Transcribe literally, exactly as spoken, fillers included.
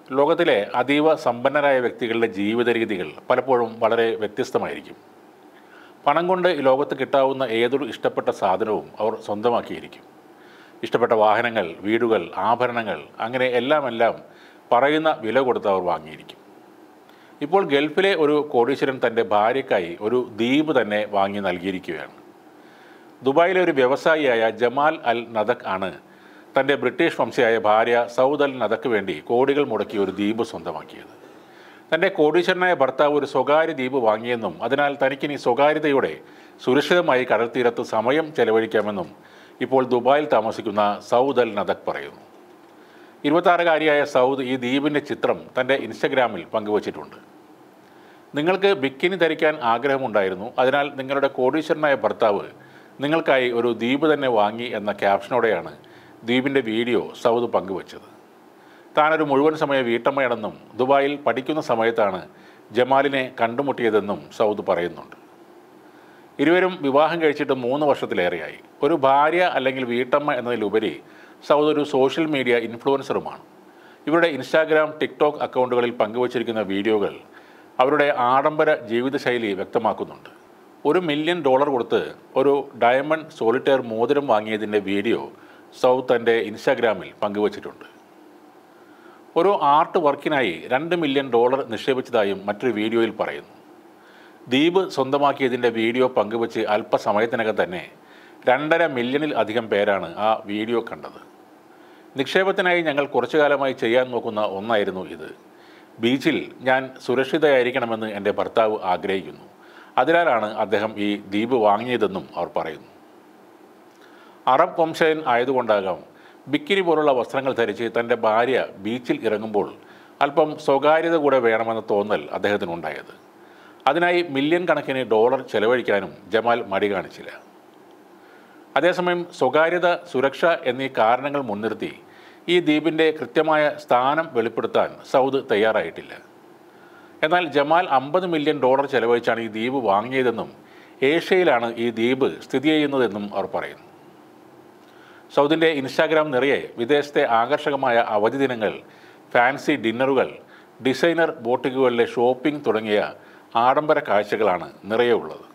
ലോകത്തിലെ അതീവ സമ്പന്നരായ വ്യക്തികളുടെ ജീവിത രീതികൾ പലപ്പോഴും വളരെ വ്യത്യസ്തമായിരിക്കും. പണം കൊണ്ട് ഈ ലോകത്ത് കിട്ടാവുന്ന ഏതൊരു ഇഷ്ടപ്പെട്ട സാധനവും അവർ സ്വന്തമാക്കിയിരിക്കും. ഇഷ്ടപ്പെട്ട വാഹനങ്ങൾ, വീടുകൾ, ആഭരണങ്ങൾ, അങ്ങനെ എല്ലാം എല്ലാം പറയുന്ന വില കൊടുത്ത് അവർ വാങ്ങിയിരിക്കും. ഇപ്പോൾ ഗൾഫിലെ ഒരു കോടീശ്വരൻ തൻ്റെ ഭാര്യയ്ക്കായി ഒരു ദ്വീപ് തന്നെ വാങ്ങി നൽകിയിരിക്കുകയാണ്. ദുബായിലെ ഒരു വ്യവസായിയായ ജമാൽ അൽ നദക് ആണ് തൻ്റെ ബ്രിട്ടീഷ് വംശയായ ഭാര്യ സൗദ് അൽ നദക്ക് വേണ്ടി കോടികൾ മുടക്കി ഒരു ദ്വീപ് സ്വന്തമാക്കിയത്. തൻ്റെ കോടീശ്വരനായ ഭർത്താവ് ഒരു സ്വകാര്യ ദ്വീപ് വാങ്ങിയെന്നും അതിനാൽ തനിക്കിനി സ്വകാര്യതയോടെ സുരക്ഷിതമായി കടൽത്തീരത്ത് സമയം ചെലവഴിക്കാമെന്നും ഇപ്പോൾ ദുബായിൽ താമസിക്കുന്ന സൗദ് അൽ നദക് പറയുന്നു. ഇരുപത്താറുകാരിയായ സൗദ് ഈ ദ്വീപിൻ്റെ ചിത്രം തൻ്റെ ഇൻസ്റ്റഗ്രാമിൽ പങ്കുവച്ചിട്ടുണ്ട്. നിങ്ങൾക്ക് ബിക്കിനി ധരിക്കാൻ ആഗ്രഹമുണ്ടായിരുന്നു, അതിനാൽ നിങ്ങളുടെ കോടീശ്വരനായ ഭർത്താവ് നിങ്ങൾക്കായി ഒരു ദ്വീപ് തന്നെ വാങ്ങി എന്ന ക്യാപ്ഷനോടെയാണ് ദ്വീപിൻ്റെ വീഡിയോ സൗദ് പങ്കുവച്ചത്. താനൊരു മുഴുവൻ സമയ വീട്ടമ്മയാണെന്നും ദുബായിൽ പഠിക്കുന്ന സമയത്താണ് ജമാലിനെ കണ്ടുമുട്ടിയതെന്നും സൗദ് പറയുന്നുണ്ട്. ഇരുവരും വിവാഹം കഴിച്ചിട്ട് മൂന്ന് വർഷത്തിലേറെയായി. ഒരു ഭാര്യ അല്ലെങ്കിൽ വീട്ടമ്മ എന്നതിലുപരി സൗദ് ഒരു സോഷ്യൽ മീഡിയ ഇൻഫ്ലുവൻസറുമാണ്. ഇവരുടെ ഇൻസ്റ്റാഗ്രാം, ടിക്ടോക്ക് അക്കൗണ്ടുകളിൽ പങ്കുവച്ചിരിക്കുന്ന വീഡിയോകൾ അവരുടെ ആഡംബര ജീവിതശൈലി വ്യക്തമാക്കുന്നുണ്ട്. ഒരു മില്യൺ ഡോളർ കൊടുത്ത് ഒരു ഡയമണ്ട് സോളിറ്റയർ മോതിരം വാങ്ങിയതിൻ്റെ വീഡിയോ സൗദ് തൻ്റെ ഇൻസ്റ്റാഗ്രാമിൽ പങ്കുവച്ചിട്ടുണ്ട്. ഒരു ആർട്ട് വർക്കിനായി രണ്ട് മില്യൺ ഡോളർ നിക്ഷേപിച്ചതായും മറ്റൊരു വീഡിയോയിൽ പറയുന്നു. ദ്വീപ് സ്വന്തമാക്കിയതിൻ്റെ വീഡിയോ പങ്കുവച്ച് അല്പസമയത്തിനകം തന്നെ രണ്ടര മില്യണിൽ അധികം പേരാണ് ആ വീഡിയോ കണ്ടത്. നിക്ഷേപത്തിനായി ഞങ്ങൾ കുറച്ചു കാലമായി ചെയ്യാൻ നോക്കുന്ന ഒന്നായിരുന്നു ഇത്. ബീച്ചിൽ ഞാൻ സുരക്ഷിതയായിരിക്കണമെന്ന് എൻ്റെ ഭർത്താവ് ആഗ്രഹിക്കുന്നു, അതിനാലാണ് അദ്ദേഹം ഈ ദ്വീപ് വാങ്ങിയതെന്നും അവർ പറയുന്നു. അറബ് വംശജൻ ആയതുകൊണ്ടാകാം ബിക്കിനി പോലുള്ള വസ്ത്രങ്ങൾ ധരിച്ച് തൻ്റെ ഭാര്യ ബീച്ചിൽ ഇറങ്ങുമ്പോൾ അല്പം സ്വകാര്യത കൂടെ വേണമെന്ന തോന്നൽ അദ്ദേഹത്തിനുണ്ടായത്. അതിനായി മില്യൺ കണക്കിന് ഡോളർ ചെലവഴിക്കാനും ജമാൽ മടി കാണിച്ചില്ല. അതേസമയം സ്വകാര്യത, സുരക്ഷ എന്നീ കാരണങ്ങൾ മുൻനിർത്തി ഈ ദ്വീപിൻ്റെ കൃത്യമായ സ്ഥാനം വെളിപ്പെടുത്താൻ സൗദ് തയ്യാറായിട്ടില്ല. എന്നാൽ ജമാൽ അമ്പത് മില്യൺ ഡോളർ ചെലവഴിച്ചാണ് ഈ ദ്വീപ് വാങ്ങിയതെന്നും ഏഷ്യയിലാണ് ഈ ദ്വീപ് സ്ഥിതി ചെയ്യുന്നതെന്നും അവർ പറയുന്നു. സൗദിൻ്റെ ഇൻസ്റ്റാഗ്രാം നിറയെ വിദേശത്തെ ആകർഷകമായ അവധി ദിനങ്ങൾ, ഫാൻസി ഡിന്നറുകൾ, ഡിസൈനർ ബോട്ടിക്കുകളിലെ ഷോപ്പിംഗ് തുടങ്ങിയ ആഡംബര കാഴ്ചകളാണ് നിറയെ ഉള്ളത്.